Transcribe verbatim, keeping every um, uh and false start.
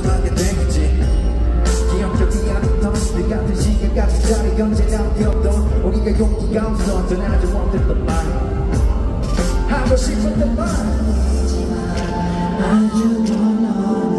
하게 되겠지. 기억적이야 덩치들 같은 시간같은 자리 언제나 뛰었던 우리가 용기가 없어 전하지 못했던 말 하고 싶었던 말 아주 더